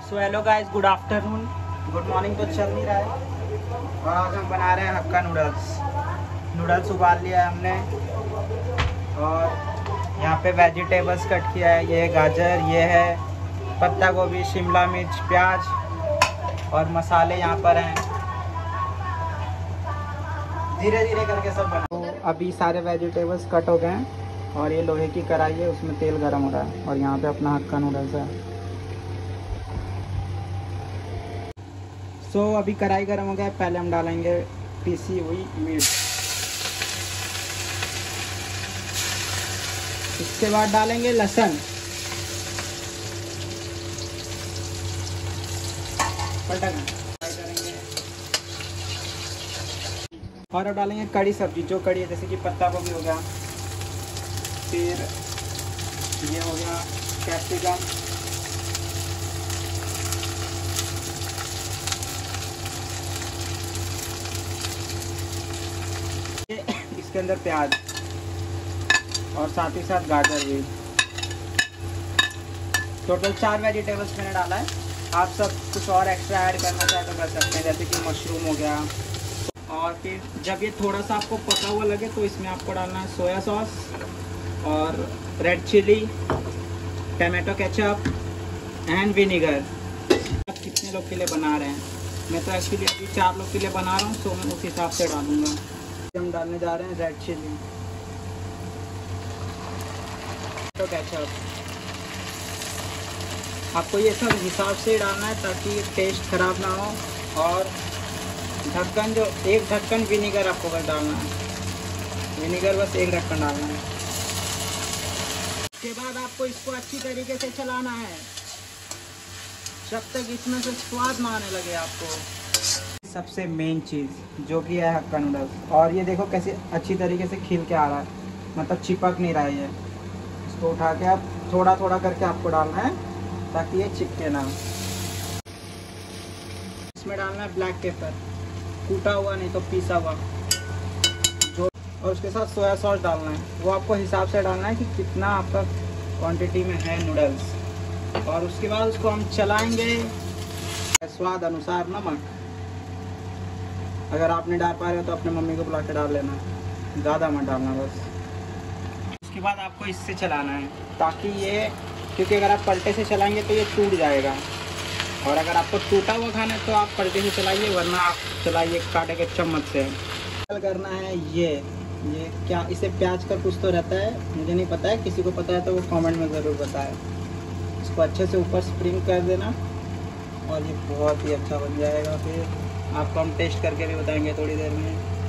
सो hello guys, good afternoon, good morning तो चल नहीं रहा है। और आज हम बना रहे हैं हक्का नूडल्स उबाल लिया है हमने। और यहाँ पे वेजिटेबल्स कट किया है। ये है गाजर, ये है पत्ता गोभी, शिमला मिर्च, प्याज और मसाले यहाँ पर हैं। धीरे धीरे करके सब बना। तो अभी सारे वेजिटेबल्स कट हो गए हैं और ये लोहे की कढ़ाई है, उसमें तेल गर्म हो रहा है और यहाँ पे अपना हक्का नूडल्स है। तो अभी कढ़ाई गर्म हो गया है। पहले हम डालेंगे पीसी हुई मिर्च, इसके बाद डालेंगे लहसुन, और अब डालेंगे कड़ी सब्जी, जो कड़ी है जैसे कि पत्ता गोभी हो गया, फिर ये हो गया कैप्सिकम, इसके अंदर प्याज और साथ ही साथ गाजर भी। टोटल 4 वेजिटेबल्स मैंने डाला है। आप सब कुछ और एक्स्ट्रा ऐड करना चाहे तो कर सकते हैं, जैसे कि मशरूम हो गया। और फिर जब ये थोड़ा सा आपको पका हुआ लगे तो इसमें आपको डालना है सोया सॉस और red chilli, tomato ketchup and vinegar. आप कितने लोग के लिए बना रहे हैं? मैं तो एक्चुअली अभी 4 लोग के लिए बना रहा हूँ, तो मैं उस हिसाब से डालूँगा। हम डालने जा रहे हैं रेड चिली, टमाटो केचप। आपको ये सब हिसाब से डालना है ताकि टेस्ट खराब ना हो। और ढक्कन, जो एक ढक्कन विनीगर आपको बस डालना है, विनीगर बस एक ढक्कन डालना है। उसके बाद आपको इसको अच्छी तरीके से चलाना है जब तक इसमें से स्वाद ना आने लगे आपको। सबसे मेन चीज़ जो कि है हक्का नूडल्स। और ये देखो कैसे अच्छी तरीके से खिल के आ रहा है, मतलब चिपक नहीं रहा है ये। इसको उठा के आप थोड़ा थोड़ा करके आपको डालना है ताकि ये चिपके ना। इसमें डालना है ब्लैक पेपर, कूटा हुआ नहीं तो पीसा हुआ जो। और उसके साथ सोया सॉस डालना है, वो आपको हिसाब से डालना है कि कितना आपका क्वांटिटी में है नूडल्स। और उसके बाद उसको हम चलाएंगे। स्वाद अनुसार नमक, अगर आप नहीं डाल पा रहे हो तो अपने मम्मी को बुला के डाल लेना, ज़्यादा मत डालना बस। उसके बाद आपको इससे चलाना है ताकि ये, क्योंकि अगर आप पलटे से चलाएंगे तो ये टूट जाएगा। और अगर आपको टूटा हुआ खाना है तो आप पलटे से चलाइए, वरना आप चलाइए कांटे के चम्मच से। करना है ये क्या, इसे प्याज का कुछ तो रहता है, मुझे नहीं पता है, किसी को पता है तो वो कमेंट में ज़रूर बताएं। इसको अच्छे से ऊपर स्प्रिंग कर देना और ये बहुत ही अच्छा बन जाएगा। फिर आपको हम टेस्ट करके भी बताएंगे थोड़ी देर में।